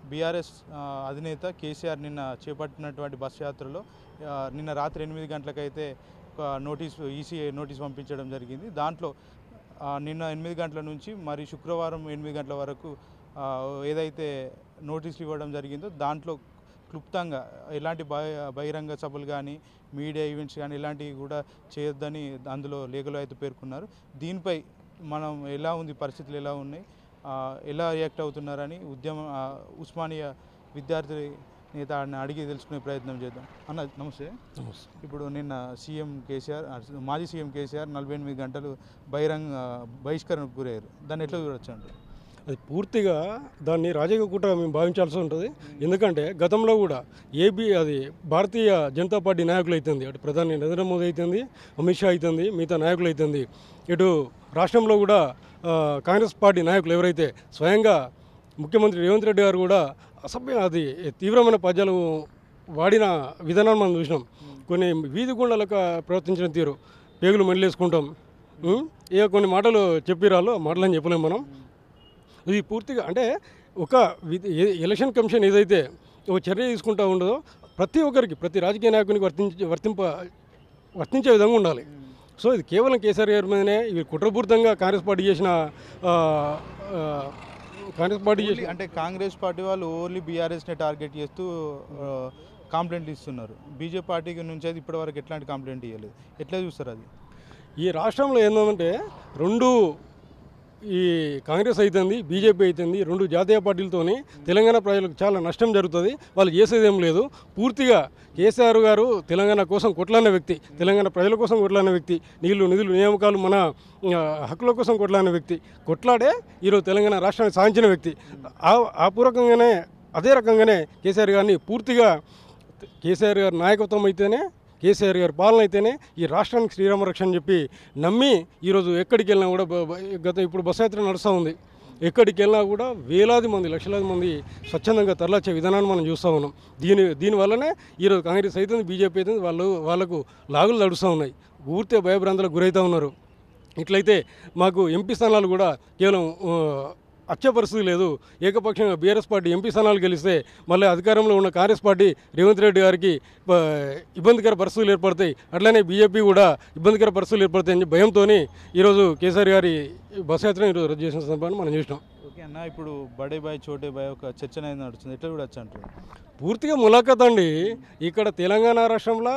BRS అధినేత కేసీఆర్ నిన్న చేపట్టినటువంటి బస్ యాత్రలో నిన్న రాత్రి 8 గంటలకైతే ఒక ఈసీ నోటీస్ పంపించడం జరిగింది. దాంట్లో నిన్న 8 గంటల నుంచి మరి శుక్రవారం 8 గంటల వరకు ఏదైతే నోటీసులు ఇవ్వడం జరిగిందో దాంట్లో క్లుప్తంగా ఎలాంటి బహిరంగ సభలు కానీ మీడియా ఈవెంట్స్ కానీ ఇలాంటివి కూడా చేయొద్దని అందులో లేఖలో అయితే పేర్కొన్నారు. దీనిపై మనం ఎలా ఉంది, పరిస్థితులు ఎలా ఉన్నాయి, ఎలా రియాక్ట్ అవుతున్నారని ఉస్మానియా విద్యార్థి నేత అడిగి తెలుసుకునే ప్రయత్నం చేద్దాం. అన్న నమస్తే. ఇప్పుడు నిన్న మాజీ సీఎం కేసీఆర్ 48 గంటలు బహిష్కరణకు గురయ్యారు. దాన్ని ఎట్లా చూడొచ్చు అంటారు? అది పూర్తిగా దాన్ని రాజకీయ కూటమిగా మేము భావించాల్సి ఉంటుంది. ఎందుకంటే గతంలో కూడా భారతీయ జనతా పార్టీ నాయకులు అవుతుంది, అటు ప్రధాని నరేంద్ర మోదీ అవుతుంది, అమిత్ షా అవుతుంది, మిగతా నాయకులు అవుతుంది, ఇటు రాష్ట్రంలో కూడా కాంగ్రెస్ పార్టీ నాయకులు ఎవరైతే స్వయంగా ముఖ్యమంత్రి రేవంత్ రెడ్డి గారు కూడా తీవ్రమైన పద్యాలు వాడిన విధానాన్ని మనం చూసినాం. కొన్ని వీధి గుండాలకు ప్రవర్తించిన తీరు, పేగులు మళ్ళీసుకుంటాం, ఇక కొన్ని మాటలు చెప్పిరాలు ఆ మాటలని చెప్పలేము మనం. ఇది పూర్తిగా అంటే ఒక ఎలక్షన్ కమిషన్ ఏదైతే ఒక చర్య తీసుకుంటూ ఉండదో ప్రతి ఒక్కరికి, ప్రతి రాజకీయ నాయకునికి వర్తించే విధంగా ఉండాలి. సో ఇది కేవలం కేసీఆర్ గారి మీదనే ఇవి కుట్రపూరితంగా కాంగ్రెస్ పార్టీ అంటే కాంగ్రెస్ పార్టీ వాళ్ళు ఓన్లీ బీఆర్ఎస్ని టార్గెట్ చేస్తూ కంప్లైంట్లు ఇస్తున్నారు. బీజేపీ పార్టీకి నుంచి అయితే ఇప్పటివరకు ఎట్లాంటి కంప్లైంట్ ఇవ్వలేదు. ఎట్లా చూస్తారు అది? ఈ రాష్ట్రంలో ఏంటంటే ఈ కాంగ్రెస్ అవుతుంది, బీజేపీ అవుతుంది, రెండు జాతీయ పార్టీలతోని తెలంగాణ ప్రజలకు చాలా నష్టం జరుగుతుంది. వాళ్ళు చేసేదేం లేదు. పూర్తిగా కేసీఆర్ గారు తెలంగాణ కోసం కొట్లాడిన వ్యక్తి, తెలంగాణ ప్రజల కోసం కొట్లాడిన వ్యక్తి, నిధులు నియామకాలు మన హక్కుల కోసం కొట్లాడిన వ్యక్తి, కొట్లాడే ఈరోజు తెలంగాణ రాష్ట్రాన్ని సాధించిన వ్యక్తి. అదే రకంగానే కేసీఆర్ గారిని పూర్తిగా కేసీఆర్ గారి నాయకత్వం అయితేనే, కేసీఆర్ గారి పాలన అయితేనే ఈ రాష్ట్రానికి శ్రీరామ రక్ష అని చెప్పి నమ్మి ఈరోజు ఎక్కడికి వెళ్ళినా కూడా ఇప్పుడు బస్ యాత్ర నడుస్తూ ఉంది. ఎక్కడికి వెళ్ళినా కూడా వేలాది మంది, లక్షలాది మంది స్వచ్ఛందంగా తరలిచ్చే విధానాన్ని మనం చూస్తూ ఉన్నాం. దీనివల్లనే ఈరోజు కాంగ్రెస్ అవుతుంది, బీజేపీ అవుతుంది, వాళ్ళకు లాగులు నడుస్తూ ఉన్నాయి, పూర్తిగా భయభ్రాంతులకు గురవుతూ ఉన్నారు. ఇట్లయితే మాకు ఎంపీ స్థానాలు కూడా కేవలం వచ్చే పరిస్థితి లేదు. ఏకపక్షంగా బీఆర్ఎస్ పార్టీ ఎంపీ స్థానాలు గెలిస్తే మళ్ళీ అధికారంలో ఉన్న కాంగ్రెస్ పార్టీ రేవంత్ రెడ్డి గారికి ఇబ్బందికర పరిస్థితులు ఏర్పడతాయి, అట్లనే బీజేపీ కూడా ఇబ్బందికర పరిస్థితులు ఏర్పడతాయని భయంతో ఈరోజు కేసీఆర్ గారి బస్ యాత్ర ఈరోజు రద్దు చేసిన సందర్భాన్ని మనం చూసినాం. ఓకే అన్న, ఇప్పుడు బడే బాయ్ చోటే బాయ్ ఒక చర్చ అనేది నడుస్తుంది, ఎట్లా కూడా వచ్చి అంటారు? పూర్తిగా ములాఖత్ అండి. ఇక్కడ తెలంగాణ రాష్ట్రంలో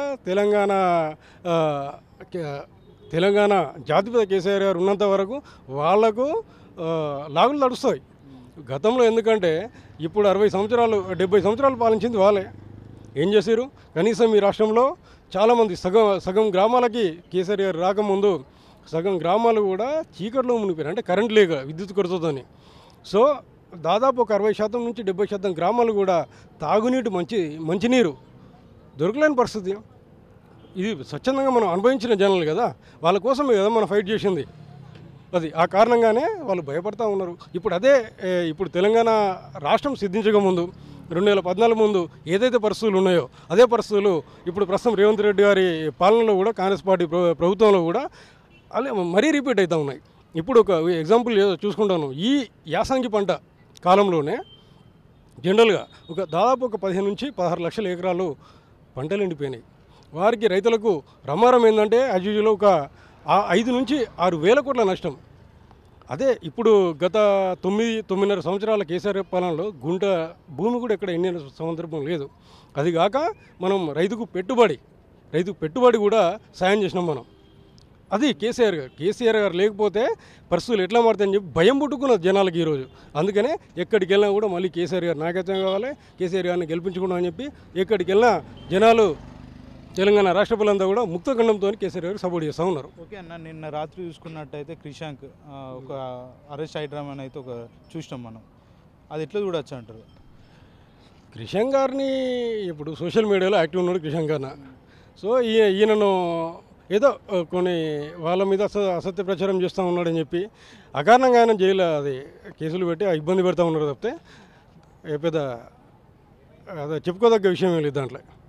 తెలంగాణ జాతిపిత కేసీఆర్ గారు ఉన్నంత వరకు వాళ్లకు లాగులు నడుస్తాయి. గతంలో ఎందుకంటే ఇప్పుడు 60 సంవత్సరాలు 70 సంవత్సరాలు పాలించింది వాళ్ళే. ఏం చేశారు? కనీసం ఈ రాష్ట్రంలో చాలామంది సగం గ్రామాలకి కేసీఆర్ గారు రాకముందు సగం గ్రామాలు కూడా చీకట్లో మునిగిపోయారు, అంటే కరెంట్ లేక విద్యుత్ కొరతతోని. సో దాదాపు ఒక 60% నుంచి 70% గ్రామాలు కూడా తాగునీటి మంచినీరు దొరకలేని పరిస్థితి. ఇది స్వచ్ఛందంగా మనం అనుభవించిన జనాలు కదా, వాళ్ళ కోసమే కదా మనం ఫైట్ చేసింది. ఆ కారణంగానే వాళ్ళు భయపడతా ఉన్నారు. ఇప్పుడు తెలంగాణ రాష్ట్రం సిద్ధించక ముందు 2014 ముందు ఏదైతే పరిస్థితులు ఉన్నాయో అదే పరిస్థితులు ఇప్పుడు ప్రస్తుతం రేవంత్ రెడ్డి గారి పాలనలో కూడా కాంగ్రెస్ పార్టీ ప్రభుత్వంలో కూడా మరీ రిపీట్ అవుతూ ఉన్నాయి. ఇప్పుడు ఒక ఎగ్జాంపుల్ చూసుకుంటాను. ఈ యాసంగి పంట కాలంలోనే జనరల్గా దాదాపు 15 నుంచి 16 లక్షల ఎకరాలు పంటలు ఎండిపోయినాయి. వారికి రైతులకు రమారం ఏంటంటే యాజ్ యూజువల్ ఒక 5 నుంచి 6 వేల కోట్ల నష్టం. అదే ఇప్పుడు గత 9.5 సంవత్సరాల కేసీఆర్ పాలనలో గుంట భూమి కూడా ఎక్కడ ఎండిన సందర్భం లేదు. అది కాక మనం రైతు పెట్టుబడి కూడా సాయం చేసినాం మనం. అది కేసీఆర్ గారు లేకపోతే పరిస్థితులు ఎట్లా మారుతాయని చెప్పి భయం పుట్టుకున్న జనాలకి ఈరోజు. అందుకనే ఎక్కడికి వెళ్ళినా కూడా మళ్ళీ కేసీఆర్ గారు నాయకత్వం కావాలి, కేసీఆర్ గారిని గెలిపించుకున్నాం అని చెప్పి ఎక్కడికి వెళ్ళినా జనాలు తెలంగాణ రాష్ట్ర ప్రజలంతా కూడా ముక్తఖండంతో కేసీఆర్ గారు సపోర్ట్ చేస్తూ ఉన్నారు. ఓకే అన్న, నిన్న రాత్రి చూసుకున్నట్టయితే క్రిషాంక్ ఒక అరెస్ట్ అయ్యడం అయితే చూసినాం మనం. అది ఎట్లా చూడొచ్చు అంటారు? క్రిషాంక్ గారిని ఇప్పుడు సోషల్ మీడియాలో యాక్టివ్ ఉన్నాడు క్రిషాంక్ గారిన. సో ఈయనను ఏదో కొన్ని వాళ్ళ మీద అసత్య ప్రచారం చేస్తూ ఉన్నాడని చెప్పి అకారణంగా ఆయన జైలు కేసులు పెట్టి ఇబ్బంది పెడతా ఉన్నారు తప్పితే పెద్ద చెప్పుకోదగ్గ విషయం ఏం లేదు దాంట్లో.